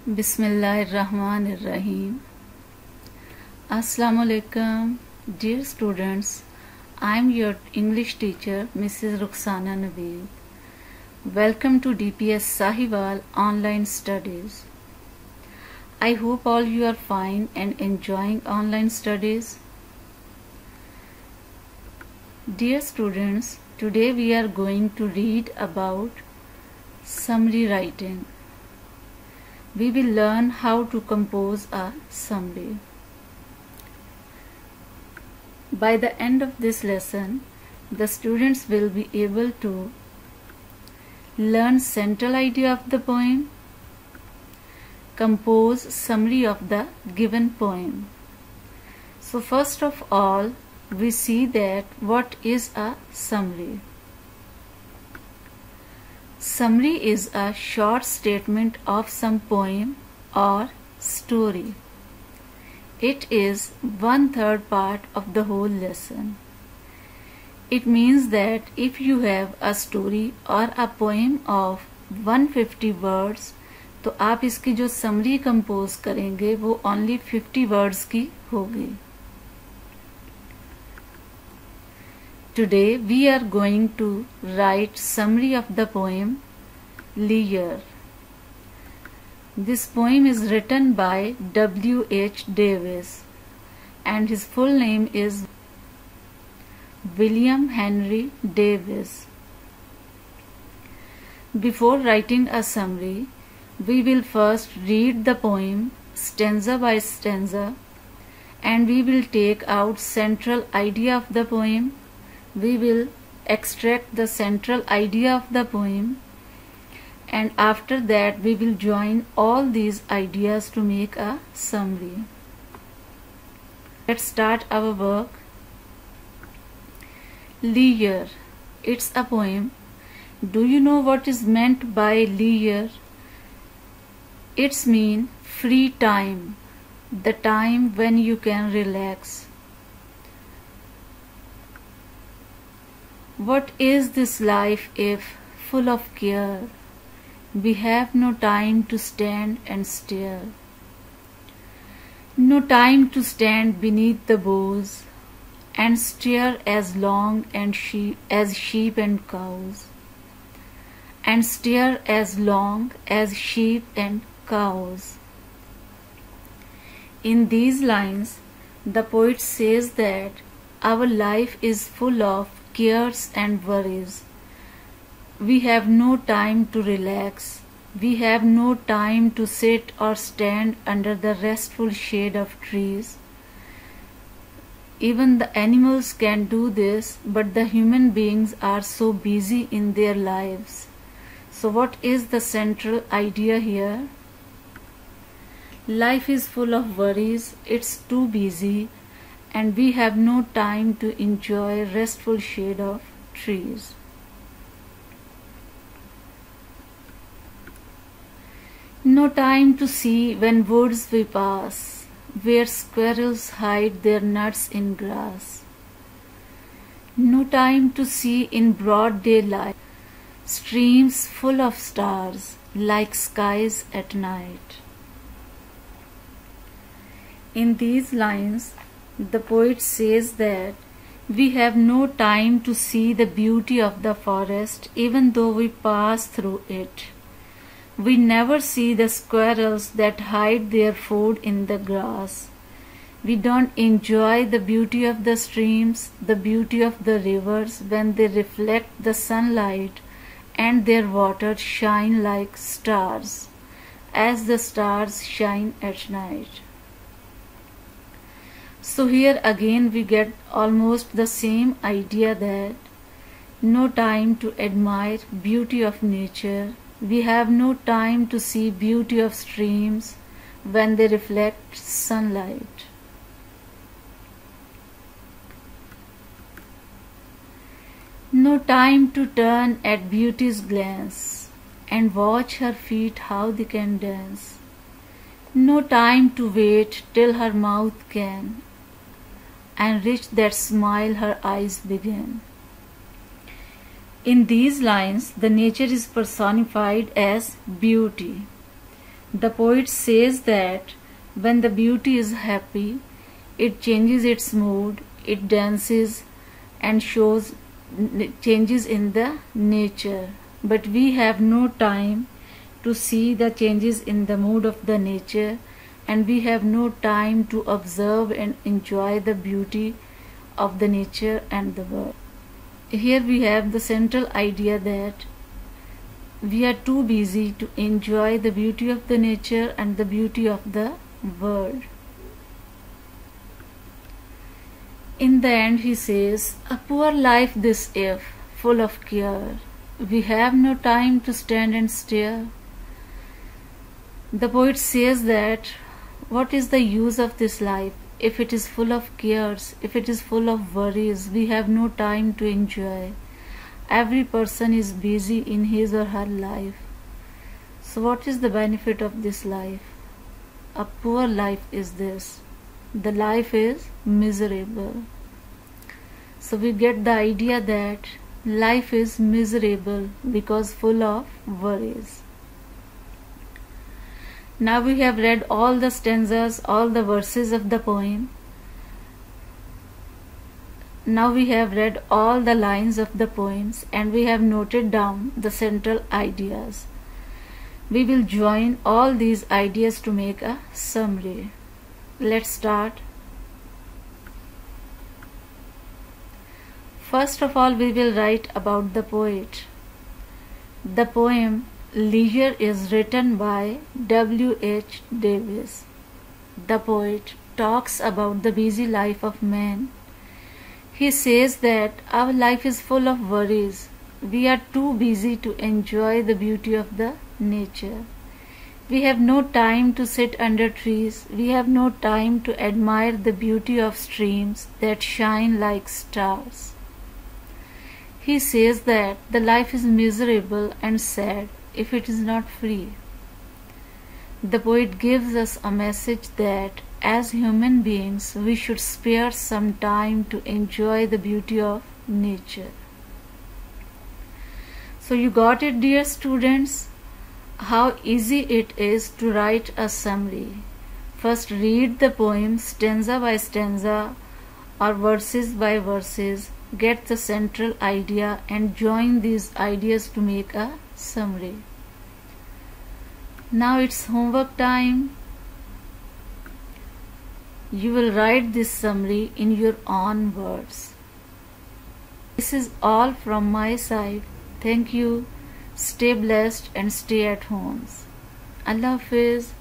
Bismillahirrahmanirrahim. Assalamu alaikum, dear students. I am your English teacher, Mrs. Rukhsana Naveed. Welcome to DPS Sahiwal Online Studies. I hope all you are fine and enjoying online studies. Dear students, today we are going to read about summary writing. We will learn how to compose a summary. By the end of this lesson, the students will be able to learn central idea of the poem, compose summary of the given poem. So first of all, we see that what is a summary. Summary is a short statement of some poem or story. It is 1/3 part of the whole lesson. It means that if you have a story or a poem of 150 words, तो आप इसकी जो summary compose करेंगे वो only 50 words की होगी. Today we are going to write summary of the poem Lear. This poem is written by W.H. Davis and his full name is William Henry Davis. Before writing a summary, we will first read the poem stanza by stanza and we will take out central idea of the poem. We will extract the central idea of the poem and after that we will join all these ideas to make a summary. Let's start our work. Lear. It's a poem. Do you know what is meant by lear? It's mean free time, the time when you can relax. What is this life if full of care? We have no time to stand and stare. No time to stand beneath the boughs and stare as long as sheep and cows. And stare as long as sheep and cows. In these lines, the poet says that our life is full of cares and worries. We have no time to relax. We have no time to sit or stand under the restful shade of trees. Even the animals can do this, but the human beings are so busy in their lives. So what is the central idea here? Life is full of worries. It's too busy. And we have no time to enjoy restful shade of trees. No time to see when woods we pass, where squirrels hide their nuts in grass. No time to see in broad daylight streams full of stars like skies at night. In these lines, the poet says that we have no time to see the beauty of the forest even though we pass through it. We never see the squirrels that hide their food in the grass. We don't enjoy the beauty of the streams, the beauty of the rivers when they reflect the sunlight and their water shine like stars, as the stars shine at night. So here again we get almost the same idea that no time to admire beauty of nature. We have no time to see beauty of streams when they reflect sunlight. No time to turn at beauty's glance and watch her feet how they can dance. No time to wait till her mouth can and reach that smile her eyes begin. In these lines, the nature is personified as beauty. The poet says that when the beauty is happy, it changes its mood, it dances and shows changes in the nature. But we have no time to see the changes in the mood of the nature, and we have no time to observe and enjoy the beauty of the nature and the world. Here we have the central idea that we are too busy to enjoy the beauty of the nature and the beauty of the world. In the end, he says, "A poor life this if, full of care. We have no time to stand and stare." The poet says that what is the use of this life if it is full of cares, if it is full of worries? We have no time to enjoy. Every person is busy in his or her life. So what is the benefit of this life? A poor life is this. The life is miserable. So we get the idea that life is miserable because full of worries. Now we have read all the stanzas, all the verses of the poem. Now we have read all the lines of the poems and we have noted down the central ideas. We will join all these ideas to make a summary. Let's start. First of all, we will write about the poet. The poem Leisure is written by W.H. Davis. The poet talks about the busy life of man. He says that our life is full of worries. We are too busy to enjoy the beauty of the nature. We have no time to sit under trees. We have no time to admire the beauty of streams that shine like stars. He says that the life is miserable and sad if it is not free. The poet gives us a message that as human beings we should spare some time to enjoy the beauty of nature. So you got it, dear students, how easy it is to write a summary. First read the poem stanza by stanza or verses by verses, get the central idea and join these ideas to make a summary. Now it's homework time. You will write this summary in your own words. This is all from my side. Thank you. Stay blessed and stay at home. Allah Hafiz.